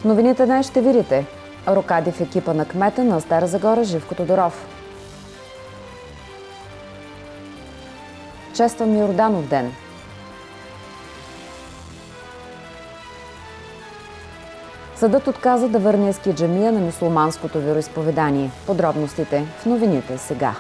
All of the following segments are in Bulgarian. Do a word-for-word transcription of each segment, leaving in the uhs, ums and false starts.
В новините днес ще видите рокади в екипа на кмета на Стара Загора Живко Тодоров. Чествам Йорданов ден. Съдът отказа да върне ескиджамия на мюсюлманското вероизповедание. Подробностите в новините сега.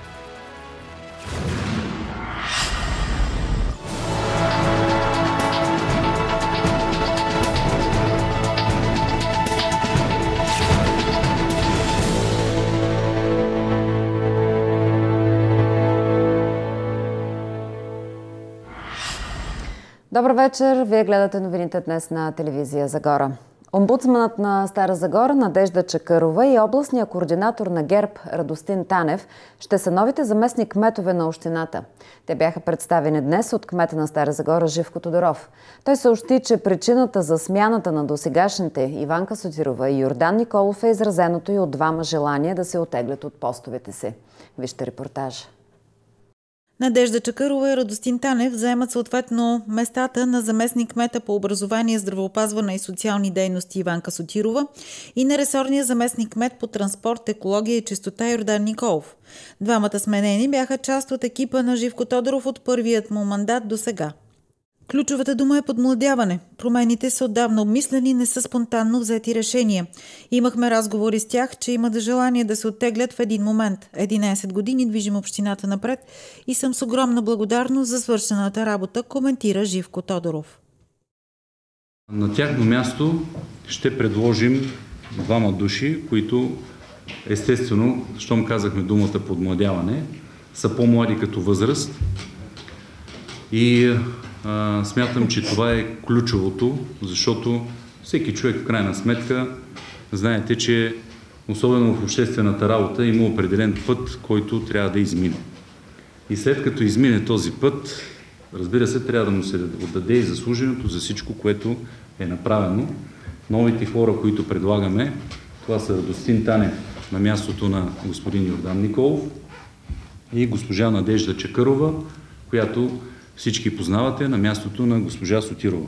Добър вечер! Вие гледате новините днес на телевизия Загора. Омбудсманът на Стара Загора Надежда Чакърова и областният координатор на ГЕРБ Радостин Танев ще са новите заместник-кметове на общината. Те бяха представени днес от кмета на Стара Загора Живко Тодоров. Той съобщи, че причината за смяната на досегашните Иванка Сотирова и Йордан Николов е изразеното и от двама желание да се оттеглят от постовете си. Вижте репортажа. Надежда Чакърова и Радостин Танев заемат съответно местата на заместник-кмета по образование, здравеопазване и социални дейности Иванка Сотирова и на ресорния заместник-кмет по транспорт, екология и чистота Йордан Николов. Двамата сменени бяха част от екипа на Живко Тодоров от първият му мандат до сега. Ключовата дума е подмладяване. Промените са отдавна обмислени, не са спонтанно взети решения. Имахме разговори с тях, че имат желание да се оттеглят в един момент. единайсет години движим общината напред и съм с огромна благодарност за свършената работа, коментира Живко Тодоров. На тяхно място ще предложим двама души, които естествено, щом казахме думата подмладяване, са по-млади като възраст и Uh, смятам, че това е ключовото, защото всеки човек в крайна сметка, знаете, че особено в обществената работа има определен път, който трябва да измине. И след като измине този път, разбира се, трябва да му се отдаде и заслуженото за всичко, което е направено. Новите хора, които предлагаме, това са Радостин Танев на мястото на господин Йордан Николов и госпожа Надежда Чакърова, която всички познавате, на мястото на госпожа Сотирова.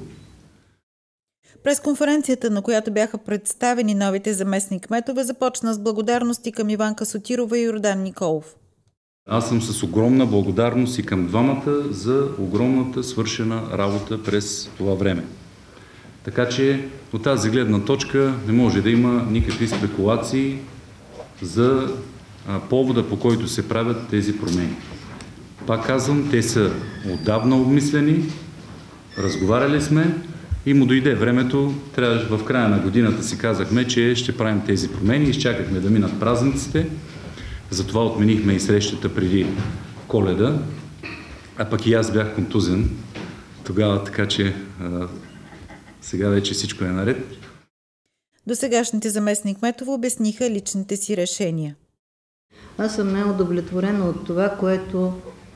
През конференцията, на която бяха представени новите заместник-кметове, започна с благодарности към Иванка Сотирова и Йордан Николов. Аз съм с огромна благодарност и към двамата за огромната свършена работа през това време. Така че от тази гледна точка не може да има никакви спекулации за повода, по който се правят тези промени. Пак казвам, те са отдавна обмислени, разговаряли сме и му дойде времето. Трябва, в края на годината си казахме, че ще правим тези промени. Изчакахме да минат празниците. Затова отменихме и срещата преди Коледа. А пък и аз бях контузен тогава, така че а, сега вече всичко е наред. Досегашните заместник-кметове обясниха личните си решения. Аз съм неудовлетворена от това, което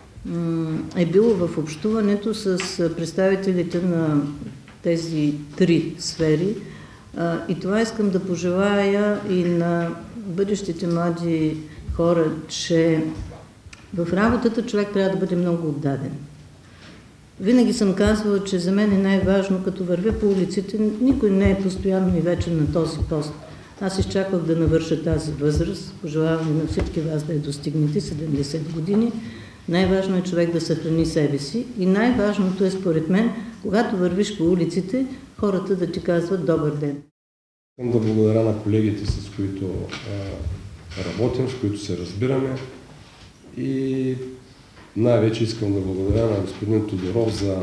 е било в общуването с представителите на тези три сфери. И това искам да пожелая и на бъдещите млади хора, че в работата човек трябва да бъде много отдаден. Винаги съм казвала, че за мен е най-важно, като вървя по улиците, никой не е постоянно и вече на този пост. Аз изчаквах да навърша тази възраст. Пожелавам на всички вас да я достигнете седемдесет години. Най-важно е човек да съхрани себе си и най-важното е според мен, когато вървиш по улиците, хората да ти казват добър ден. Искам да благодаря на колегите, с които а, работим, с които се разбираме и най-вече искам да благодаря на господин Тодоров за,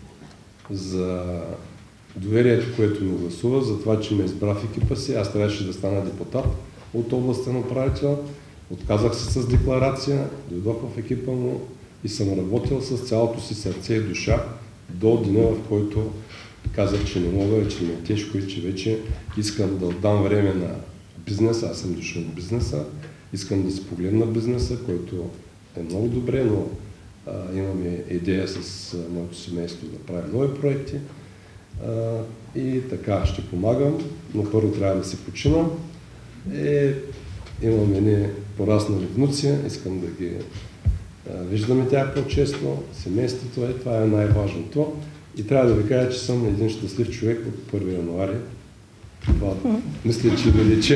за доверието, което ми гласува, за това, че ме избра в екипа си. Аз трябваше да стана депутат от областен управител. Отказах се с декларация, дойдох в екипа му и съм работил с цялото си сърце и душа до деня, в който казах, че не мога, че ми е тежко и че вече искам да отдам време на бизнеса. Аз съм дошъл от бизнеса, искам да си погледна бизнеса, който е много добре, но а, имаме идея с а, моето семейство да правим нови проекти. А, и така ще помагам, но първо трябва да се починам. Е, имам едни пораснали внуци, искам да ги а, виждаме тях по-често, семейството е, това е най-важното. И трябва да ви кажа, че съм един щастлив човек от първи януари Това мисля, че величи.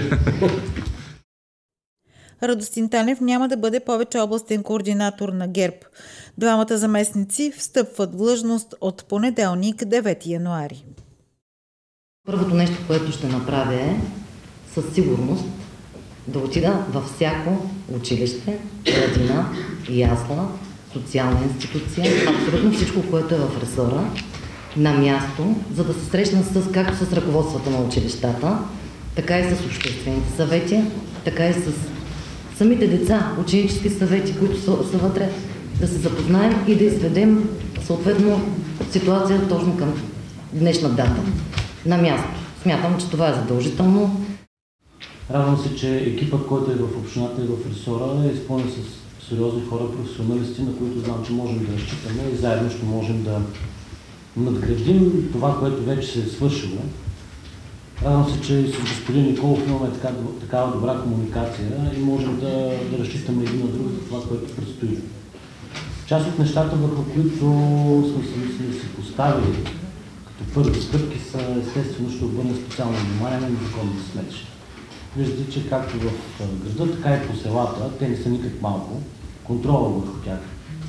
Радостин Танев няма да бъде повече областен координатор на ГЕРБ. Двамата заместници встъпват в длъжност от понеделник, девети януари. Първото нещо, което ще направя е със сигурност да отида във всяко училище, градина, ясла, социална институция, абсолютно всичко, което е в ресора, на място, за да се срещна с, както с ръководствата на училищата, така и с обществените съвети, така и с самите деца, ученически съвети, които са, са вътре, да се запознаем и да изведем съответно ситуация точно към днешна дата. На място. Смятам, че това е задължително. Радвам се, че екипът, който е в общината и в ресора, е изпълнен с сериозни хора, професионалисти, на които знам, че можем да разчитаме и заедно ще можем да надградим това, което вече се е свършило. Радвам се, че с господин Николов имаме така, такава добра комуникация и можем да, да разчитаме един на друг за това, което предстои. Част от нещата, върху които сме си, си поставили като първи стъпки, са естествено ще обърнем специално внимание на незаконните сметища. Виждате, че както в града, така и по селата, те не са никак малко, контрола върху тях.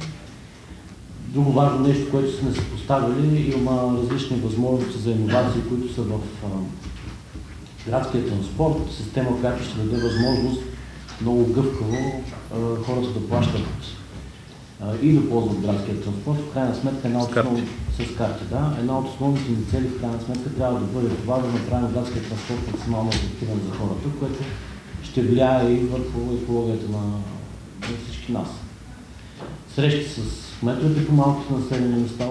Друго важно нещо, което сме се поставили, има различни възможности за иновации, които са в градския транспорт, система, която ще даде възможност много гъвкаво хората да плащат и да ползват градския транспорт. В крайна сметка една от основните с карти, да. Една от основните ни цели в крайна сметка трябва да бъде това да направим градския транспорт максимално ефективен за хората, което ще влияе и върху екологията на, на всички нас. Срещи с кметовете по малките населени места.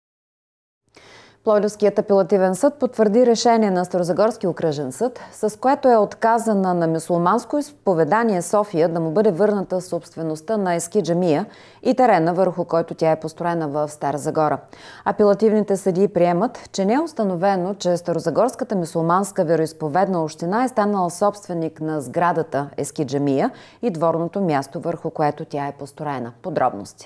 Пловдивският апелативен съд потвърди решение на Старозагорски окръжен съд, с което е отказана на мюсюлманско изповедание София да му бъде върната собствеността на Ески джамия и терена, върху който тя е построена в Стара Загора. Апелативните съдии приемат, че не е установено, че Старозагорската мюсюлманска вероизповедна община е станала собственик на сградата Ески джамия и дворното място, върху което тя е построена. Подробности.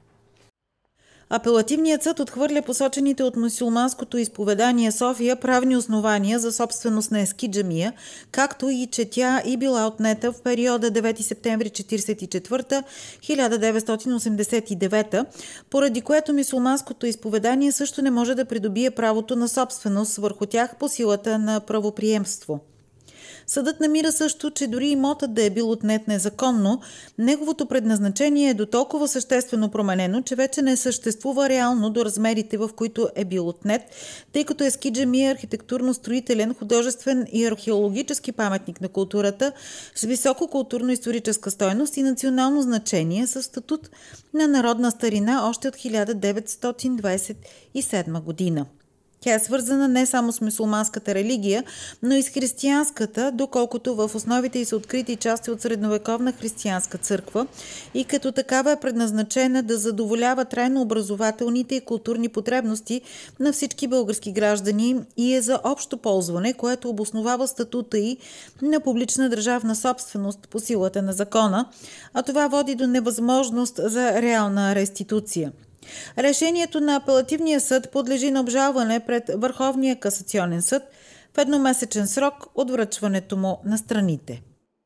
Апелативният съд отхвърля посочените от мюсюлманското изповедание София правни основания за собственост на Ески джамия, както и че тя и била отнета в периода девети септември четиридесет и четвърта – хиляда деветстотин осемдесет и девета, поради което мюсюлманското изповедание също не може да придобие правото на собственост върху тях по силата на правоприемство. Съдът намира също, че дори имотът да е бил отнет незаконно, неговото предназначение е дотолкова съществено променено, че вече не съществува реално до размерите, в които е бил отнет, тъй като Ески джамия е архитектурно-строителен, художествен и археологически паметник на културата с високо културно-историческа стойност и национално значение със статут на народна старина още от хиляда деветстотин двадесет и седма година. Тя е свързана не само с мюсюлманската религия, но и с християнската, доколкото в основите й са открити части от средновековна християнска църква и като такава е предназначена да задоволява трайно образователните и културни потребности на всички български граждани и е за общо ползване, което обосновава статута й на публична държавна собственост по силата на закона, а това води до невъзможност за реална реституция. Решението на апелативния съд подлежи на обжалване пред Върховния касационен съд в едномесечен срок от връчването му на страните.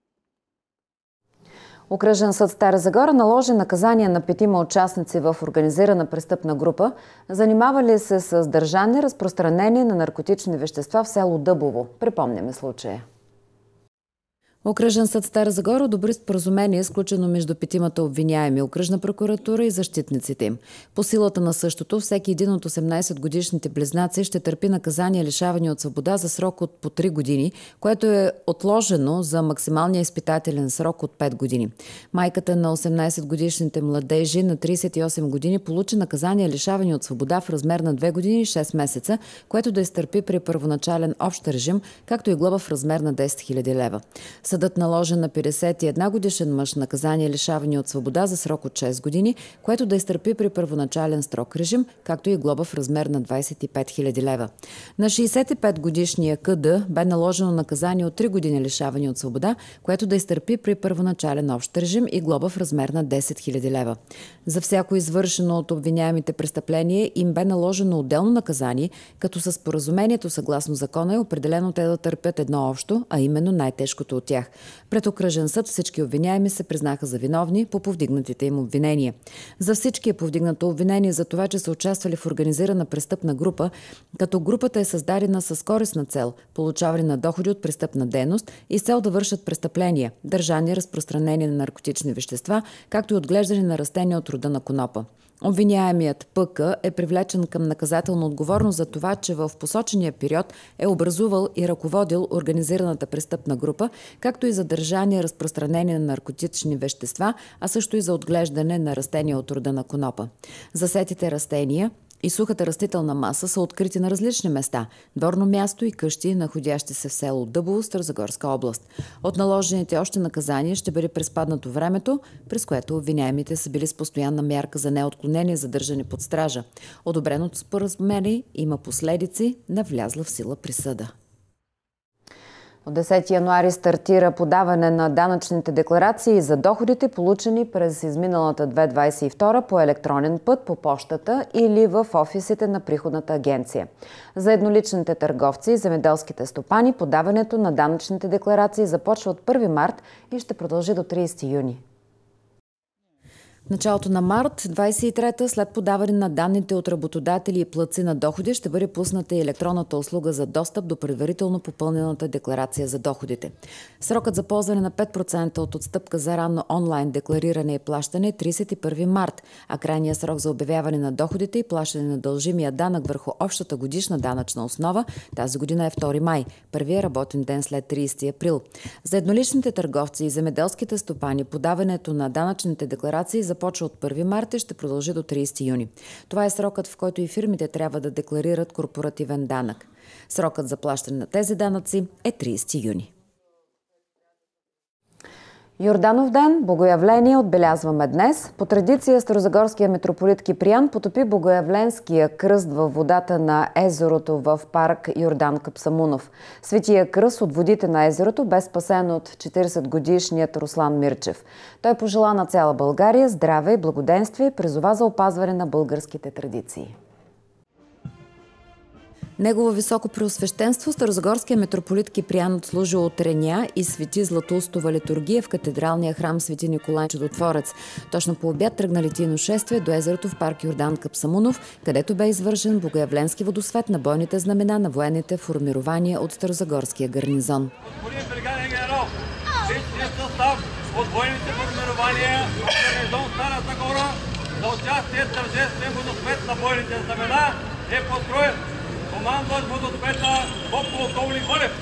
Окръжен съд Стара Загора наложи наказание на петима участници в организирана престъпна група, занимавали се с държане, разпространение на наркотични вещества в село Дъбово. Припомняме случая. Окръжен съд Стара Загора одобри споразумение, сключено между петимата обвиняеми, окръжна прокуратура и защитниците им. По силата на същото, всеки един от осемнадесетгодишните близнаци ще търпи наказание лишаване от свобода за срок от по три години, което е отложено за максималния изпитателен срок от пет години. Майката на осемнадесетгодишните младежи на тридесет и осем години получи наказание лишаване от свобода в размер на две години и шест месеца, което да изтърпи при първоначален общ режим, както и глоба в размер на десет хиляди лева. Съдът Съдът наложи на петдесет и една годишен мъж наказание лишаване от свобода за срок от шест години, което да изтърпи при първоначален строг режим, както и глоба в размер на двадесет и пет хиляди лева. На шейсет и пет годишния К Д бе наложено наказание от три години лишаване от свобода, което да изтърпи при първоначален общ режим и глоба в размер на десет хиляди лева. За всяко извършено от обвиняемите престъпление им бе наложено отделно наказание, като със споразумението съгласно закона е определено те да търпят едно общо, а именно най-тежкото от тях. Пред окръжен съд всички обвиняеми се признаха за виновни по повдигнатите им обвинения. За всички е повдигнато обвинение за това, че са участвали в организирана престъпна група, като групата е създадена с корисна цел – получаване на доходи от престъпна дейност и с цел да вършат престъпления, държане, разпространение на наркотични вещества, както и отглеждане на растения от рода на конопа. Обвиняемият П К е привлечен към наказателна отговорност за това, че в посочения период е образувал и ръководил организираната престъпна група, както и за държание, разпространение на наркотични вещества, а също и за отглеждане на растения от рода на конопа. Засетите растения и сухата растителна маса са открити на различни места – дворно място и къщи, находящи се в село Дъбово, Старозагорска област. От наложените още наказания ще бъде приспаднато времето, през което обвиняемите са били с постоянна мярка за неотклонение задържане под стража. Одобреното споразумение има последици на влязла в сила присъда. От десети януари стартира подаване на данъчните декларации за доходите, получени през изминалата две хиляди двадесет и втора по електронен път, по пощата или в офисите на приходната агенция. За едноличните търговци и земеделските стопани подаването на данъчните декларации започва от първи март и ще продължи до тридесети юни. В началото на март двадесет и трета, след подаване на данните от работодатели и платци на доходи, ще бъде пусната и електронната услуга за достъп до предварително попълнената декларация за доходите. Срокът за ползване на пет процента от отстъпка за ранно онлайн деклариране и плащане е тридесет и първи март, а крайният срок за обявяване на доходите и плащане на дължимия данък върху общата годишна данъчна основа тази година е втори май, първия работен ден след тридесети април. За едноличните търговци и земеделските стопани подаването на данъчните декларации започва от първи март и ще продължи до тридесети юни. Това е срокът, в който и фирмите трябва да декларират корпоративен данък. Срокът за плащане на тези данъци е тридесети юни. Йорданов ден, богоявление отбелязваме днес. По традиция старозагорския митрополит Киприян потопи богоявленския кръст във водата на езерото в парк Йордан Капсамунов. Светия кръст от водите на езерото бе спасен от четиридесет годишният Руслан Мирчев. Той пожела на цяла България здраве и благоденствие и призова за опазване на българските традиции. Негово високо преосвещенство старозагорския митрополит Киприян отслужи утреня и свети Златоустова литургия в катедралния храм Свети Николай Чудотворец. Точно по обяд тръгна литийно шествие до езерото в парк Йордан Капсамунов, където бе извършен богоявленски водосвет на бойните знамена на военните формирования от старозагорския гарнизон. Господин бригаден генерал, личният състав от военните формирования от гарнизон Стара Загора за участие в тържествен водосвет на бойните знамена е построен. Командващ водосвета полковник Вълев.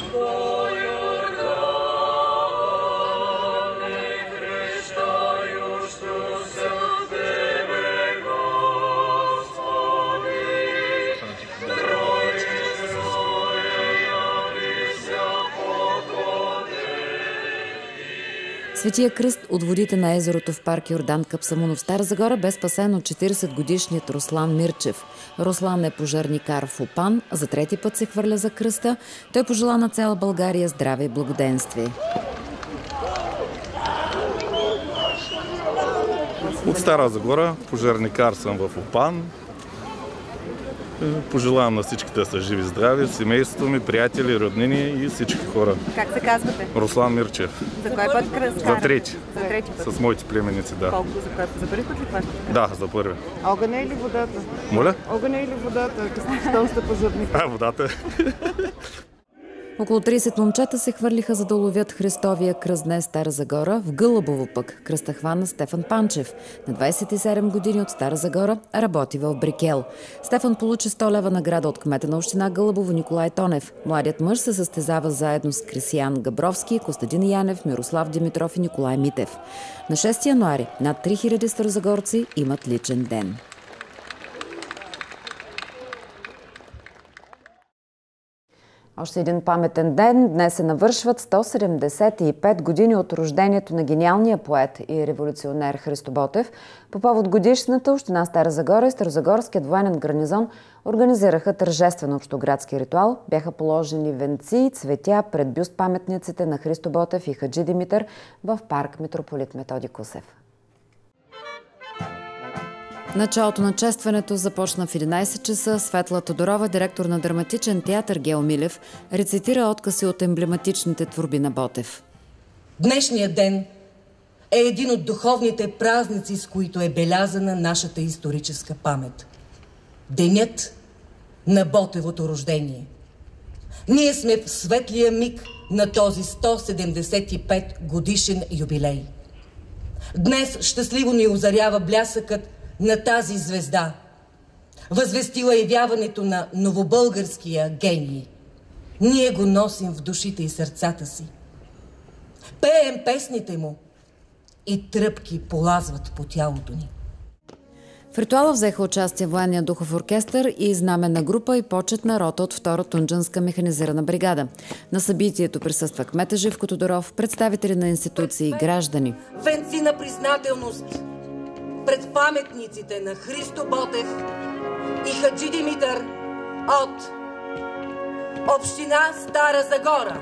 Светия кръст от водите на езерото в парк Йордан Капсамунов, Стара Загора бе спасен от четиридесет годишният Руслан Мирчев. Руслан е пожарникар в Опан, за трети път се хвърля за кръста. Той пожела на цяла България здраве и благоденствие. От Стара Загора пожарникар съм в Опан. Пожелавам на всички да са живи здрави, семейството ми, приятели, роднини и всички хора. Как се казвате? Руслан Мирчев. За кой път кръст? За трети. За трети път. С моите племеници, да. Колко? За, кой? За първи път ли хващате? Да, за първи. Огъня или водата? Моля? Огъня или водата? Щом сте пожарник. А, водата. Около тридесет момчета се хвърлиха, за да уловят Христовия кръст днес Стара Загора. В Гълъбово пък кръста хвана Стефан Панчев. На двадесет и седем години от Стара Загора работи в Брикел. Стефан получи сто лева награда от кмета на община Гълъбово Николай Тонев. Младият мъж се състезава заедно с Крисиян Габровски, Костадин Янев, Мирослав Димитров и Николай Митев. На шести януари над три хиляди старозагорци имат личен ден. Още един паметен ден. Днес се навършват сто седемдесет и пет години от рождението на гениалния поет и революционер Христо Ботев. По повод годишната община Стара Загора и Старозагорският военен гарнизон организираха тържествен общоградски ритуал. Бяха положени венци и цветя пред бюст паметниците на Христо Ботев и Хаджи Димитър в парк Митрополит Методи Кусев. Началото на честването започна в единайсет часа. Светла Тодорова, директор на драматичен театър Гео Милев, рецитира откъси от емблематичните творби на Ботев. Днешният ден е един от духовните празници, с които е белязана нашата историческа памет. Денят на Ботевото рождение. Ние сме в светлия миг на този сто седемдесет и пет годишен юбилей. Днес щастливо ни озарява блясъкът на тази звезда, възвестила явяването на новобългарския гений. Ние го носим в душите и сърцата си. Пеем песните му и тръпки полазват по тялото ни. В ритуала взеха участие военния духов оркестър и знаменна група и почетна рота от втора Тунджанска механизирана бригада. На събитието присъства кмета Живко Тодоров, представители на институции и граждани. Венци на признателност пред паметниците на Христо Ботев и Хаджи Димитър от община Стара Загора.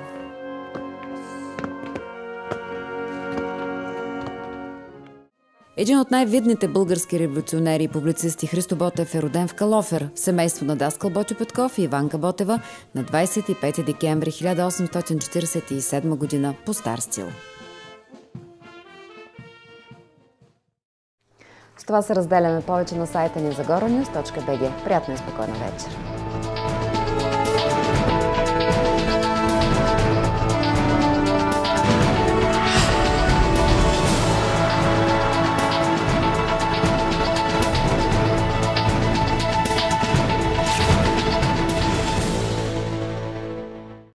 Един от най-видните български революционери и публицисти Христо Ботев е роден в Калофер, в семейство на даскал Ботьо Петков и Иванка Ботева на двайсет и пети декември хиляда осемстотин четирийсет и седма година по стар стил. С това се разделяме повече на сайта ни загора нюз точка би джи. Приятна и спокойна вечер!